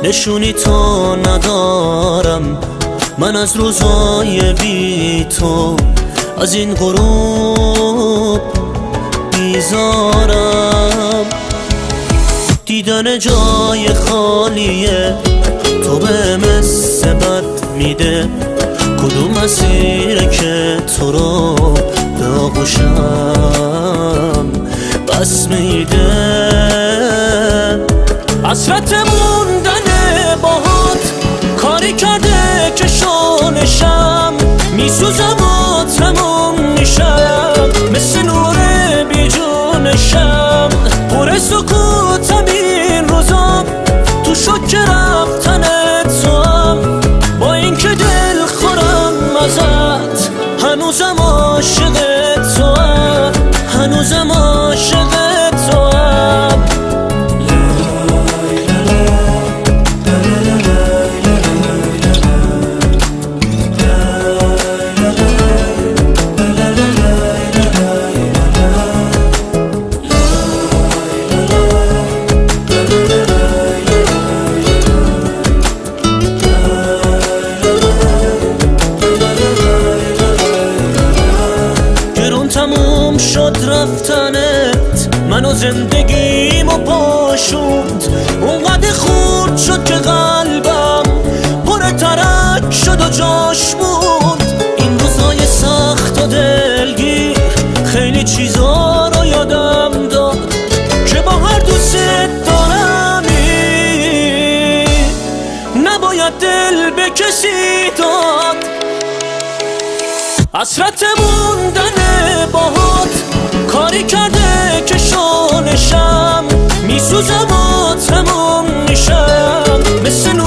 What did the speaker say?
نشونی تو ندارم من از روزای بی تو، از این غروب بیزارم. دیدن جای خالیه تو به مثل بد میده، کدوم مسیره که تو رو به آغوشم بس میده. حسرت موندن باهات کاری کرده که شانشم میسوزم و تموم میشم، مثل نور بی جونشم. پر سکوتم این روزام تو شوک رفتن تو هم، با اینکه دل خورم ازت هنوزم عاشق تو هم، هنوزم عاشق تو هم. تموم شد رفتنت، منو زندگیمو پاشوند. اونقدر خورد شد که قلبم پر ترک شد و جاش موند. این روزای سخت و دلگیر خیلی چیزا رو یادم داد که با هر دوست دارمی نباید دل به کسی داد. حسرت موندن باهات کاری کرده که شانشم میسوزم و تموم میشم، مثل